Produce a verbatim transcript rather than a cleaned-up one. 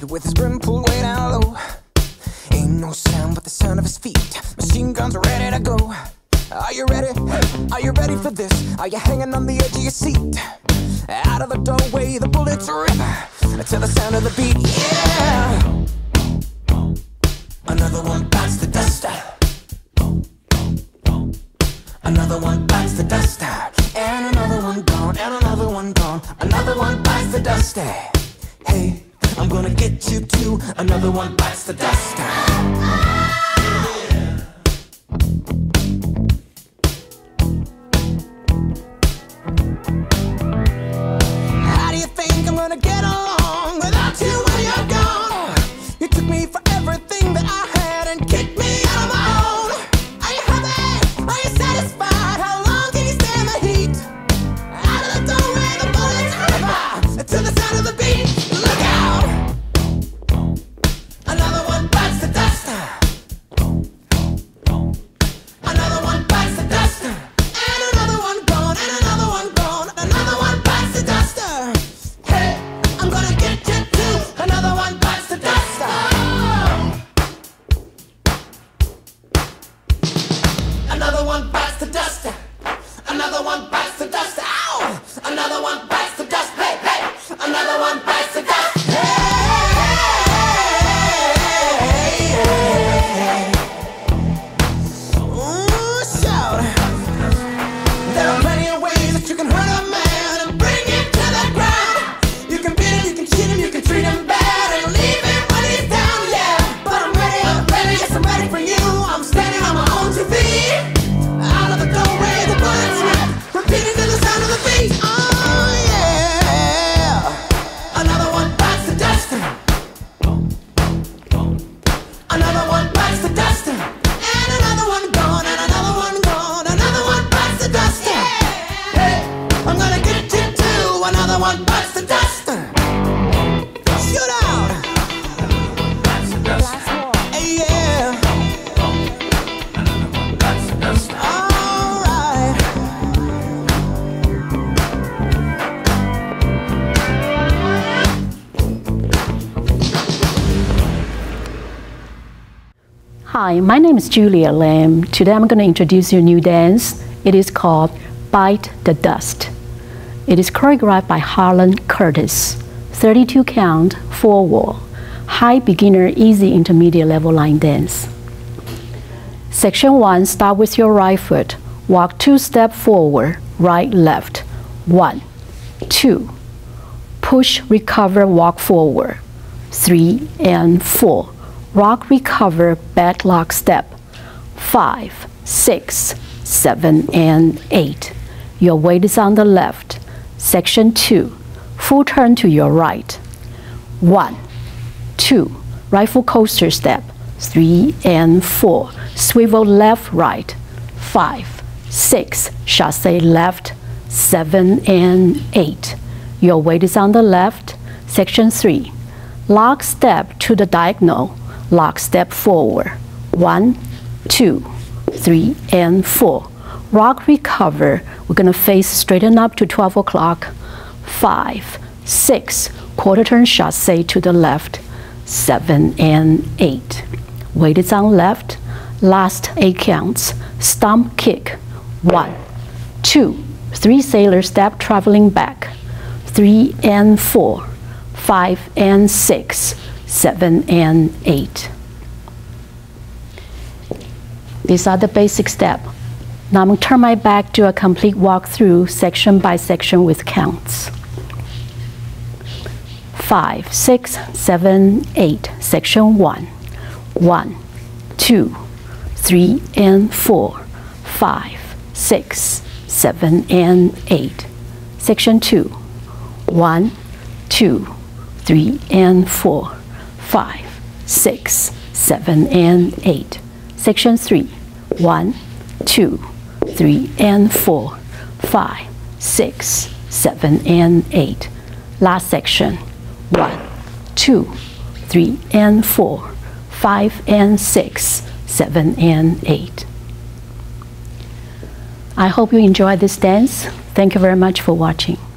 beat with his brim pulled way down low. Ain't no sound but the sound of his feet. Machine guns ready to go. Are you ready? Are you ready for this? Are you hanging on the edge of your seat? Out of the doorway the bullets rip to the sound of the beat. Yeah! Another one bites the dust. Another one bites the dust. And another one gone, and another one gone. Another one bites the dust. Hey, I'm gonna get you too. Another one bites the dust. How do you think I'm gonna get along without you when you're gone? You took me for everything that I had and kicked me out of my own. Are you happy? Are you satisfied? How long can you stand the heat? Out of the doorway the bullets rip to the sound of the beat. Look out! Another one bites the dust. Another one bites the dust. And another one gone, and another one gone. Another one bites the dust. Hey, I'm gonna get you too. Another one bites the dust. Another one bites the dust. Another one bites the dust. Ow! Another one bites the dust. Hey, hey! Another one bites the dust. Hey! Ooh, shout! There are plenty of ways that you can hurt a man and bring him to the ground. You can beat him, you can cheat him, you can treat him bad and leave him when he's down, yeah. But I'm ready, I'm ready, yes, I'm ready for you. I'm standing on my own two feet. Out of the doorway, the bullets rip, repeating to the sound of the beat. Oh, yeah. Another one bites the dust. Another one bites the dust. And another one gone, and another one gone. Another one bites the dust. Hey, I'm gonna get you too. Another one bites the dust. Shoot out. Hey, yeah. All right. Hi, my name is Julia Lam. Today I'm going to introduce you a new dance. It is called Bite the Dust. It is choreographed by Harlan Curtis. thirty-two count, four wall, high beginner, easy intermediate level line dance. Section one, start with your right foot. Walk two step forward, right, left. One, two. Push, recover, walk forward. Three and four. Rock, recover, back lock step. Five, six, seven, and eight. Your weight is on the left. Section two, full turn to your right. One, two, right foot coaster step. Three and four, swivel left, right. Five, six, chassé left. Seven and eight. Your weight is on the left. Section three, lock step to the diagonal. Lock step forward. One, two, three, and four. Rock, recover. We're gonna face straighten up to twelve o'clock. Five, six, quarter turn chassé to the left. Seven and eight. Weight is on left. Last eight counts. Stomp kick. One, two, three sailor step traveling back. Three and four. Five and six. Seven and eight. These are the basic steps. Now I'm going to turn my back to a complete walkthrough section by section with counts. Five, six, seven, eight. Section one. One, two, three, and four. Five, six, seven, and eight. Section two. One, two, three, and four. Five, six, seven, and eight. Section three. One, two, three, and four. Five, six, seven, and eight. Last section. One, two, three, and four. Five and six, seven and eight. I hope you enjoy this dance. Thank you very much for watching.